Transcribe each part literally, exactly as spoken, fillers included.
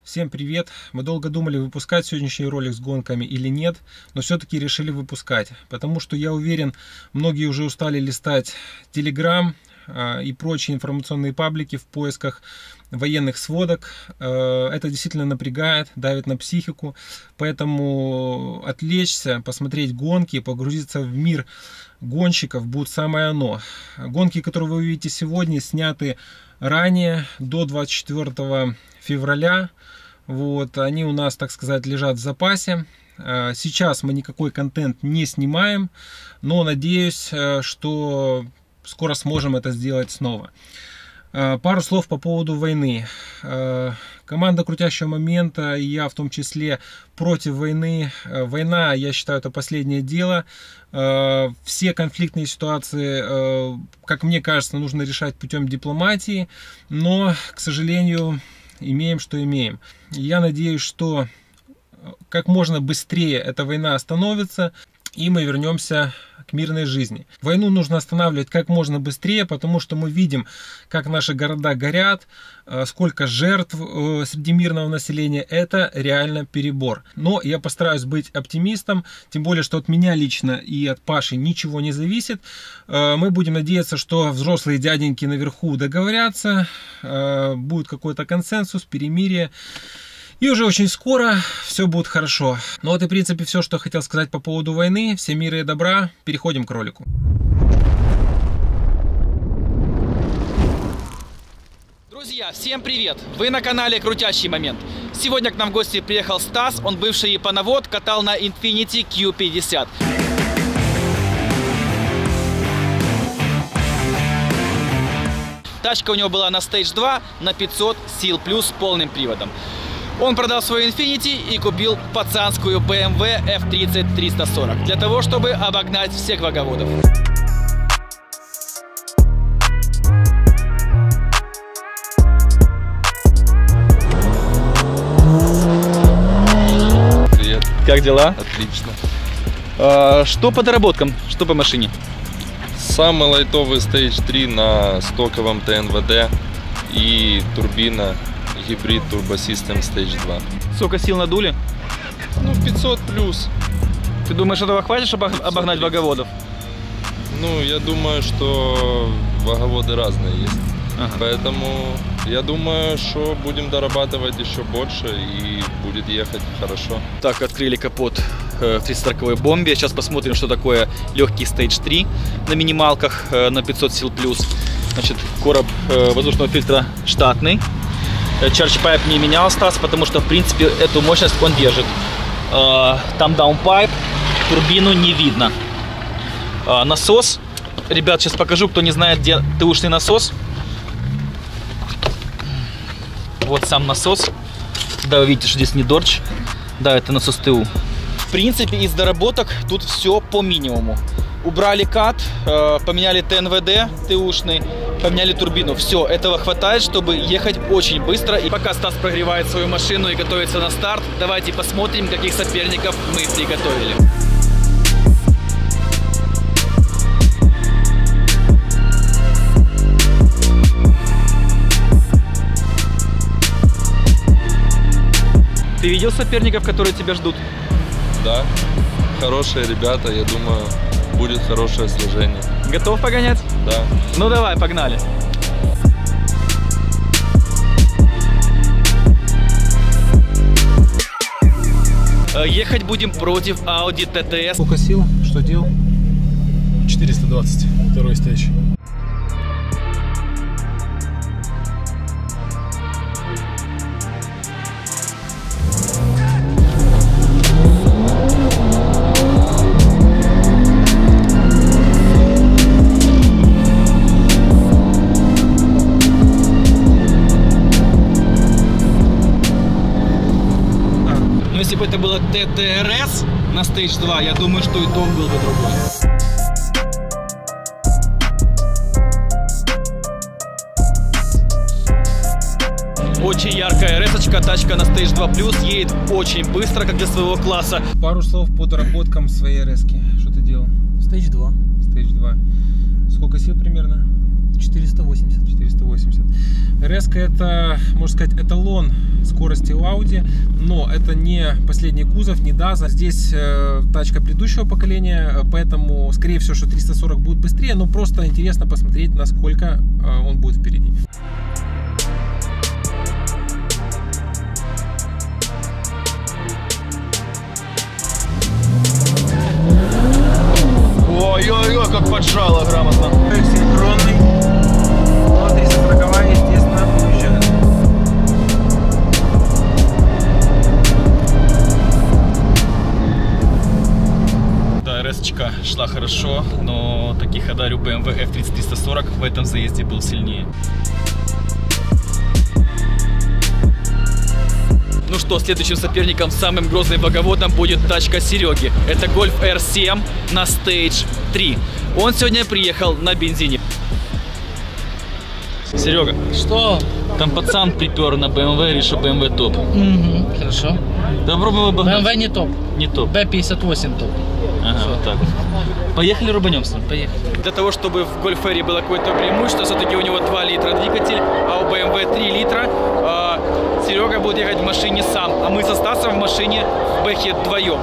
Всем привет! Мы долго думали, выпускать сегодняшний ролик с гонками или нет, но все-таки решили выпускать, потому что я уверен, многие уже устали листать Telegram и прочие информационные паблики в поисках военных сводок. Это действительно напрягает, давит на психику, поэтому отвлечься, посмотреть гонки, погрузиться в мир гонщиков будет самое оно. Гонки, которые вы увидите сегодня, сняты ранее, до двадцать четвёртого февраля. Вот, они у нас, так сказать, лежат в запасе. Сейчас мы никакой контент не снимаем, но надеюсь, что скоро сможем это сделать снова. Пару слов по поводу войны. Команда Крутящего Момента, и я в том числе, против войны. Война, я считаю, это последнее дело. Все конфликтные ситуации, как мне кажется, нужно решать путем дипломатии, но, к сожалению, имеем, что имеем. Я надеюсь, что как можно быстрее эта война остановится, и мы вернемся к мирной жизни. Войну нужно останавливать как можно быстрее, потому что мы видим, как наши города горят, сколько жертв среди мирного населения. Это реально перебор. Но я постараюсь быть оптимистом, тем более, что от меня лично и от Паши ничего не зависит. Мы будем надеяться, что взрослые дяденьки наверху договорятся, будет какой-то консенсус, перемирие. И уже очень скоро все будет хорошо. Ну вот и в принципе все, что я хотел сказать по поводу войны. Всем мира и добра. Переходим к ролику. Друзья, всем привет! Вы на канале Крутящий Момент. Сегодня к нам в гости приехал Стас. Он бывший японовод, катал на Infiniti Q пятьдесят. Тачка у него была на Stage два на пятьсот сил плюс с полным приводом. Он продал свой Infiniti и купил пацанскую бэ эм вэ эф тридцать триста сорок для того, чтобы обогнать всех ваговодов. Привет. Как дела? Отлично. А, что по доработкам? Что по машине? Самый лайтовый Stage три на стоковом тэ эн вэ дэ и турбина гибрид Turbo System Stage два. Сколько сил надули? Ну, пятьсот плюс. Ты думаешь, этого хватит, чтобы обогнать ваговодов? Ну, я думаю, что ваговоды разные есть. Ага. Поэтому я думаю, что будем дорабатывать еще больше и будет ехать хорошо. Так, открыли капот в тридцатисороковой бомбе. Сейчас посмотрим, что такое легкий Stage три на минималках на пятьсот сил плюс. Значит, короб воздушного фильтра штатный. Charge Pipe не менял Стас, потому что, в принципе, эту мощность он держит. Там даунпайп, турбину не видно. Насос. Ребят, сейчас покажу, кто не знает, где ТУшный насос. Вот сам насос. Да, вы видите, что здесь не Dodge. Да, это насос ТУ. В принципе, из доработок тут все по минимуму. Убрали кат, поменяли тэ эн вэ дэ ТУшный, поменяли турбину. Все, этого хватает, чтобы ехать очень быстро. И пока Стас прогревает свою машину и готовится на старт, давайте посмотрим, каких соперников мы приготовили. Ты видел соперников, которые тебя ждут? Да, хорошие ребята, я думаю, будет хорошее сражение. Готов погонять? Да. Ну давай, погнали. Ехать будем против Audi тэ тэ эс. Сколько сил? Что делал? четыреста двадцать, второй стейдж. Если бы это было тэ тэ эр эс на Stage два, я думаю, что итог был бы другой. Очень яркая РС-очка, тачка на Stage два плюс, едет очень быстро, как для своего класса. Пару слов по доработкам своей РС-ки. Что ты делал? Stage два. Stage два. Сколько сил примерно? четыреста восемьдесят. четыреста восемьдесят. эр эс это, можно сказать, эталон скорости у Audi, но это не последний кузов, не даза. Здесь э, тачка предыдущего поколения, поэтому, скорее всего, что триста сорок будет быстрее, но просто интересно посмотреть, насколько э, он будет впереди. Ой-ой-ой, как поджало грамотно. Синхронный. Но триста сороковая, естественно, уезжает. Да, эр эс-очка шла хорошо, но таки ходарь у бэ эм вэ эф тридцать триста сорок в этом заезде был сильнее. Ну что, следующим соперником, самым грозным боговодом будет тачка Сереги. Это Golf эр семь на Stage три. Он сегодня приехал на бензине. Серега. Что? Там пацан припер на бэ эм вэ, решил бэ эм вэ топ. Угу, хорошо. Да попробуем бэ эм вэ не топ. Не топ. бэ пятьдесят восемь топ. Ага, вот так вот. Поехали рубанем с ним. Поехали. Для того, чтобы в Golf R было какое-то преимущество, все-таки у него два литра двигатель, а у бэ эм вэ три литра. А Серега будет ехать в машине сам, а мы со Стасом в машине в бэхе вдвоем.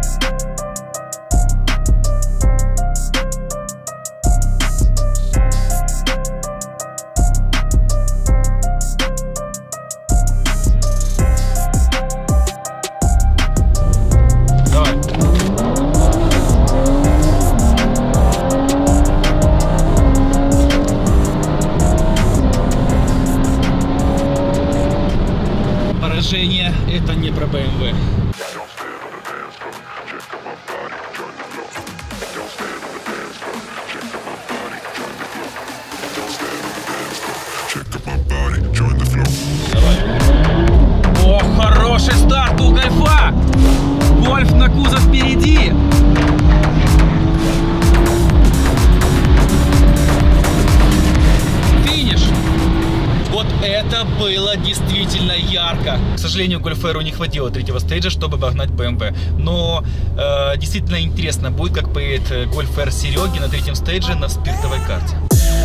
Поражение — это не про бэ эм вэ. Давай. О, хороший старт у Гольфа! Гольф на кузов впереди! Финиш! Вот это было действительно ярко. К сожалению, Golf R не хватило третьего стейджа, чтобы обогнать бэ эм вэ. Но э, действительно интересно будет, как поедет Golf R Сереги на третьем стейдже на спиртовой карте.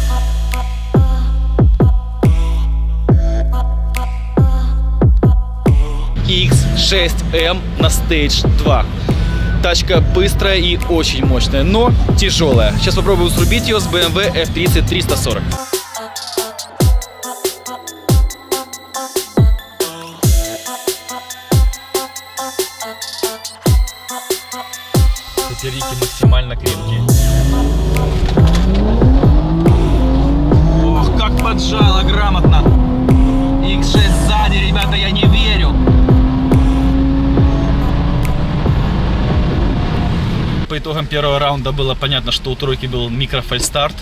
икс шесть эм на Stage два. Тачка быстрая и очень мощная, но тяжелая. Сейчас попробую срубить ее с бэ эм вэ эф тридцать триста сорок. Рики максимально крепкие. Ох, как поджало грамотно. икс шесть сзади, ребята, я не верю. По итогам первого раунда было понятно, что у тройки был микрофальстарт.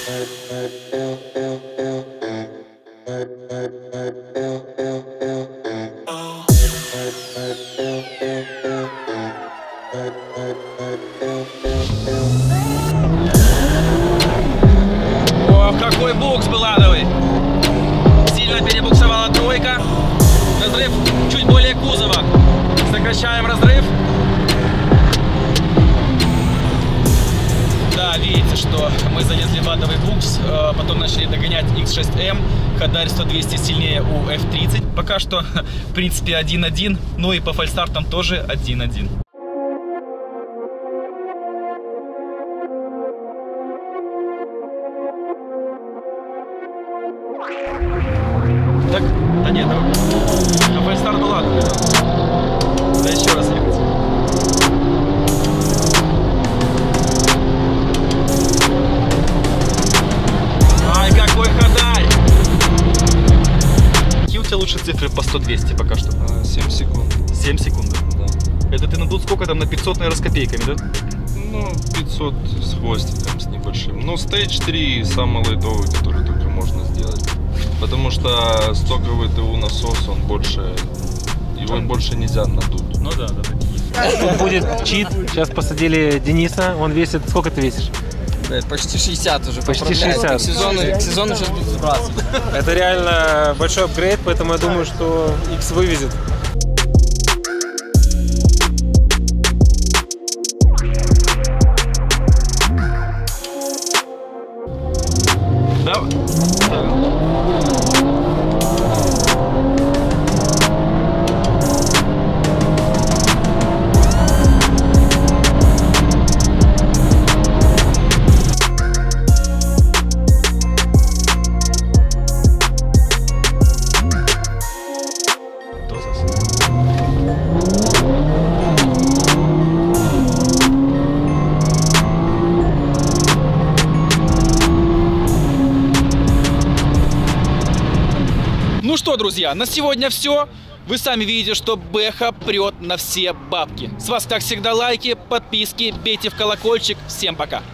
Ох, какой букс был адовый! Сильно перебуксовала тройка. Разрыв чуть более кузова. Сокращаем разрыв. Да, видите, что мы залезли в адовый букс, потом начали догонять икс шесть эм, ходарь сто двести сильнее у эф тридцать. Пока что, в принципе, один один, ну и по фальстартам тоже один один. Так, да нет, а фальстарт был ладно. Да еще раз ехать. Ай, какой ходарь! Какие у тебя лучшие цифры по сто двести пока что? семь секунд. семь секунд. Да. Это ты надут сколько там на пятьсот, наверное, с копейками, да? Ну, пятьсот с хвостиком, с небольшим. Ну, Stage три самый лайтовый, который только можно сделать. Потому что стоковый ТУ насос, он больше, его больше нельзя надуть. Ну да, да, такие. Тут будет чит. Сейчас посадили Дениса. Он весит... Сколько ты весишь? Почти шестьдесят уже. Почти шестьдесят. К сезону, к сезону сейчас будет сбраться. Это реально большой апгрейд, поэтому я думаю, что X вывезет. Да, Ну что, друзья, на сегодня все. Вы сами видите, что Бэха прет на все бабки. С вас, как всегда, лайки, подписки, бейте в колокольчик. Всем пока.